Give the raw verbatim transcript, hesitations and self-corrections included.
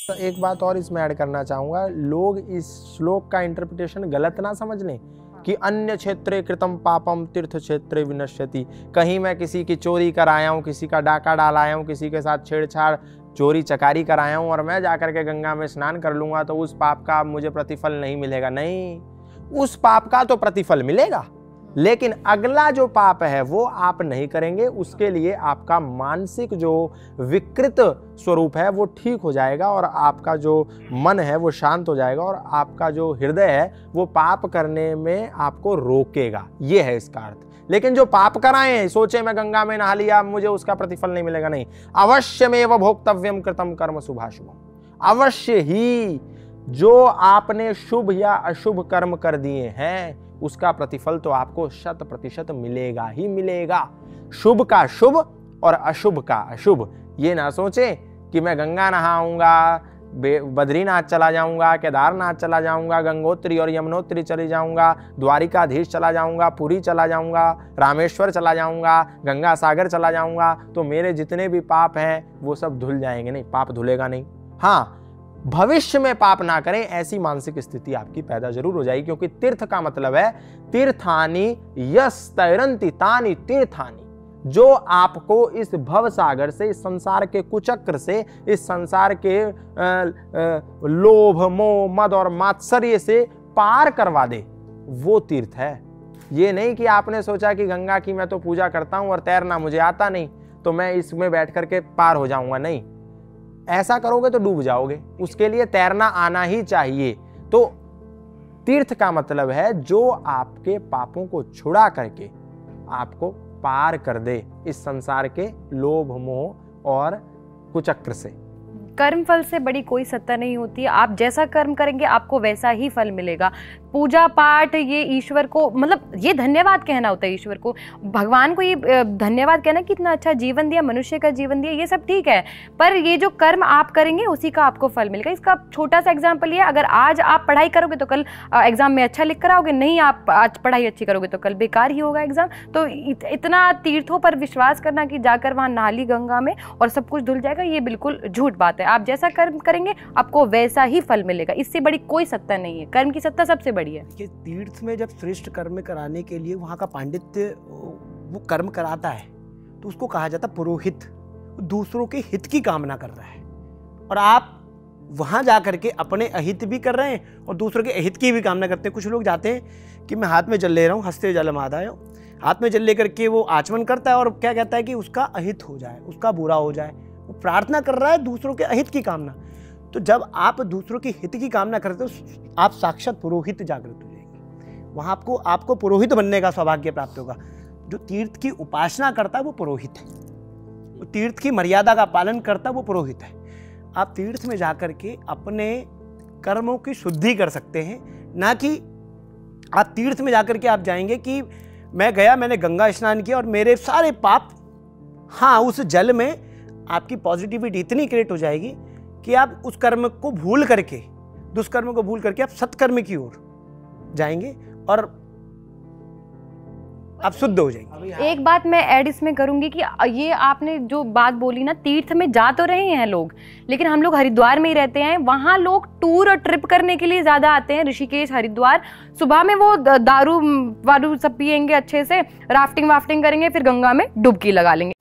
तो एक बात और इसमें ऐड करना चाहूँगा, लोग इस श्लोक का इंटरप्रिटेशन गलत ना समझ लें कि अन्य क्षेत्रे कृतम पापम तीर्थ क्षेत्रे विनश्यति। कहीं मैं किसी की चोरी कर आया हूँ, किसी का डाका डाल आया हूँ, किसी के साथ छेड़छाड़ चोरी चकारी कर आया हूँ और मैं जाकर के गंगा में स्नान कर लूँगा तो उस पाप का मुझे प्रतिफल नहीं मिलेगा। नहीं, उस पाप का तो प्रतिफल मिलेगा, लेकिन अगला जो पाप है वो आप नहीं करेंगे। उसके लिए आपका मानसिक जो विकृत स्वरूप है वो ठीक हो जाएगा और आपका जो मन है वो शांत हो जाएगा और आपका जो हृदय है वो पाप करने में आपको रोकेगा। ये है इसका अर्थ। लेकिन जो पाप कराए हैं, सोचे मैं गंगा में नहा लिया मुझे उसका प्रतिफल नहीं मिलेगा, नहीं। अवश्यमेव भोक्तव्यम कृतम कर्म शुभाशुभम। अवश्य ही जो आपने शुभ या अशुभ कर्म कर दिए हैं उसका प्रतिफल तो आपको शत प्रतिशत मिलेगा ही मिलेगा। शुभ का शुभ और अशुभ का अशुभ। ये ना सोचे कि मैं गंगा नहाऊंगा, बद्रीनाथ चला जाऊंगा, केदारनाथ चला जाऊंगा, गंगोत्री और यमुनोत्री चले जाऊंगा, द्वारिकाधीश चला जाऊंगा, पुरी चला जाऊंगा, रामेश्वर चला जाऊंगा, गंगा सागर चला जाऊंगा तो मेरे जितने भी पाप हैं वो सब धुल जाएंगे। नहीं, पाप धुलेगा नहीं। हाँ, भविष्य में पाप ना करें ऐसी मानसिक स्थिति आपकी पैदा जरूर हो जाएगी, क्योंकि तीर्थ का मतलब है तीर्थानि यस्तैरन्ति तानि तीर्थानि। जो आपको इस भव सागर से, इस संसार के कुचक्र से, इस संसार के आ, आ, लोभ मोह मद और मात्सर्य से पार करवा दे, वो तीर्थ है। ये नहीं कि आपने सोचा कि गंगा की मैं तो पूजा करता हूं और तैरना मुझे आता नहीं तो मैं इसमें बैठ करके पार हो जाऊंगा। नहीं, ऐसा करोगे तो डूब जाओगे। उसके लिए तैरना आना ही चाहिए। तो तीर्थ का मतलब है जो आपके पापों को छुड़ा करके आपको पार कर दे इस संसार के लोभ मोह और कुचक्र से। कर्म फल से बड़ी कोई सत्ता नहीं होती है। आप जैसा कर्म करेंगे आपको वैसा ही फल मिलेगा। पूजा पाठ ये ईश्वर को, मतलब ये धन्यवाद कहना होता है ईश्वर को, भगवान को ये धन्यवाद कहना कि इतना अच्छा जीवन दिया, मनुष्य का जीवन दिया, ये सब ठीक है, पर ये जो कर्म आप करेंगे उसी का आपको फल मिलेगा। इसका छोटा सा एग्जाम्पल ये, अगर आज आप पढ़ाई करोगे तो कल एग्जाम में अच्छा लिख कर आओगे, नहीं आप आज पढ़ाई अच्छी करोगे तो कल बेकार ही होगा एग्जाम। तो इत, इतना तीर्थों पर विश्वास करना कि जाकर वहाँ नहा ली गंगा में और सब कुछ धुल जाएगा, ये बिल्कुल झूठ बात है। आप जैसा कर्म करेंगे आपको वैसा ही फल मिलेगा। इससे बड़ी कोई सत्ता नहीं है। कर्म की सत्ता सबसे बड़ी है। देखिए, तीर्थ में जब श्रेष्ठ कर्म कराने के लिए वहाँ का पांडित्य वो कर्म कराता है तो उसको कहा जाता है पुरोहित। दूसरों के हित की कामना कर रहा है और आप वहाँ जा करके अपने अहित भी कर रहे हैं और दूसरों के अहित की भी कामना करते हैं। कुछ लोग जाते हैं कि मैं हाथ में जल ले रहा हूँ, हस्ते जल मादाय, हाथ में जल लेकर के वो आचमन करता है और क्या कहता है कि उसका अहित हो जाए, उसका बुरा हो जाए। वो प्रार्थना कर रहा है दूसरों के अहित की कामना। तो जब आप दूसरों के हित की कामना करते हो आप साक्षात पुरोहित जागृत हो जाएंगे। वहाँ आपको आपको पुरोहित बनने का सौभाग्य प्राप्त होगा। जो तीर्थ की उपासना करता है वो पुरोहित है, वो तीर्थ की मर्यादा का पालन करता है वो पुरोहित है। आप तीर्थ में जाकर के अपने कर्मों की शुद्धि कर सकते हैं, ना कि आप तीर्थ में जाकर के आप जाएंगे कि मैं गया, मैंने गंगा स्नान किया और मेरे सारे पाप, हाँ उस जल में आपकी पॉजिटिविटी इतनी क्रिएट हो जाएगी कि आप उस कर्म को भूल करके, दुष्कर्म को भूल करके आप सत्कर्म की ओर जाएंगे और आप शुद्ध हो जाएंगे। एक बात मैं ऐड इसमें करूंगी कि ये आपने जो बात बोली ना, तीर्थ में जा तो रहे हैं लोग, लेकिन हम लोग हरिद्वार में ही रहते हैं। वहाँ लोग टूर और ट्रिप करने के लिए ज्यादा आते हैं, ऋषिकेश हरिद्वार। सुबह में वो दारू वारू सब पियेंगे अच्छे से, राफ्टिंग वाफ्टिंग करेंगे, फिर गंगा में डुबकी लगा लेंगे।